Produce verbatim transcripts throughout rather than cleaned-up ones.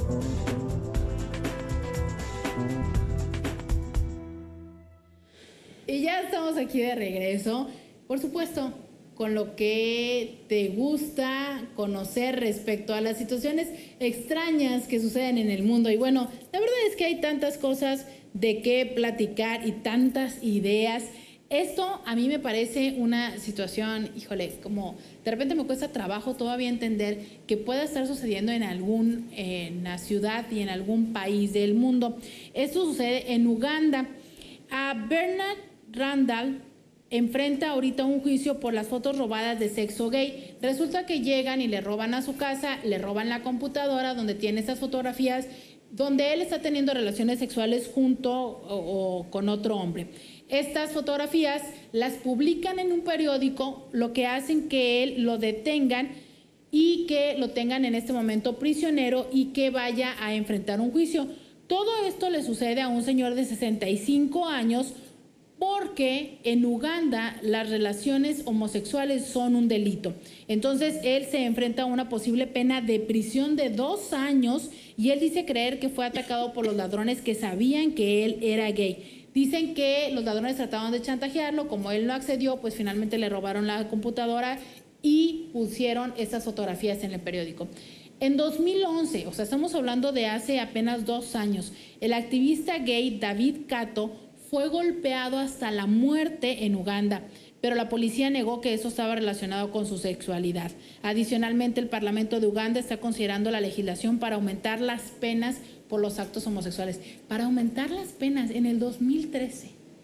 Y ya estamos aquí de regreso, por supuesto, con lo que te gusta conocer respecto a las situaciones extrañas que suceden en el mundo. Y bueno, la verdad es que hay tantas cosas de qué platicar y tantas ideas. Esto a mí me parece una situación, híjole, como de repente me cuesta trabajo todavía entender que pueda estar sucediendo en alguna en ciudad y en algún país del mundo. Esto sucede en Uganda. A Bernard Randall enfrenta ahorita un juicio por las fotos robadas de sexo gay. Resulta que llegan y le roban a su casa, le roban la computadora donde tiene esas fotografías, donde él está teniendo relaciones sexuales junto o, o con otro hombre. Estas fotografías las publican en un periódico, lo que hacen que él lo detengan y que lo tengan en este momento prisionero y que vaya a enfrentar un juicio. Todo esto le sucede a un señor de sesenta y cinco años porque en Uganda las relaciones homosexuales son un delito. Entonces él se enfrenta a una posible pena de prisión de dos años y él dice creer que fue atacado por los ladrones que sabían que él era gay. Dicen que los ladrones trataban de chantajearlo, como él no accedió, pues finalmente le robaron la computadora y pusieron esas fotografías en el periódico. En dos mil once, o sea, estamos hablando de hace apenas dos años, el activista gay David Kato fue golpeado hasta la muerte en Uganda, pero la policía negó que eso estaba relacionado con su sexualidad. Adicionalmente, el Parlamento de Uganda está considerando la legislación para aumentar las penas por los actos homosexuales. Para aumentar las penas en el dos mil trece.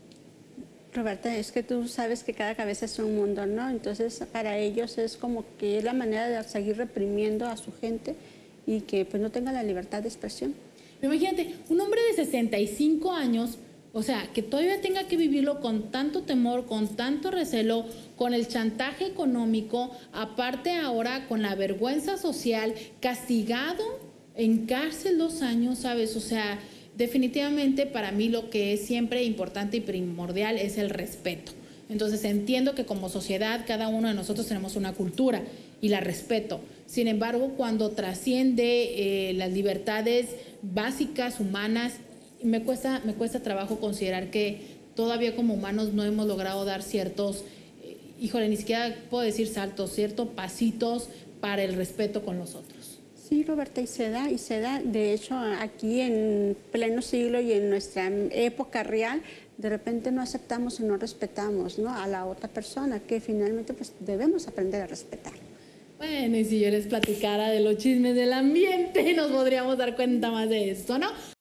Roberta, es que tú sabes que cada cabeza es un mundo, ¿no? Entonces, para ellos es como que es la manera de seguir reprimiendo a su gente y que pues no tenga la libertad de expresión. Imagínate, un hombre de sesenta y cinco años, o sea, que todavía tenga que vivirlo con tanto temor, con tanto recelo, con el chantaje económico, aparte ahora con la vergüenza social, castigado en cárcel dos años, ¿sabes? O sea, definitivamente para mí lo que es siempre importante y primordial es el respeto. Entonces entiendo que como sociedad cada uno de nosotros tenemos una cultura y la respeto. Sin embargo, cuando trasciende eh, las libertades básicas, humanas, me cuesta, me cuesta trabajo considerar que todavía como humanos no hemos logrado dar ciertos, eh, híjole, ni siquiera puedo decir saltos, ciertos pasitos para el respeto con los otros. Sí, Roberta, y se da, y se da. De hecho, aquí en pleno siglo y en nuestra época real, de repente no aceptamos y no respetamos, ¿no?, a la otra persona, que finalmente pues debemos aprender a respetar. Bueno, y si yo les platicara de los chismes del ambiente, nos podríamos dar cuenta más de esto, ¿no?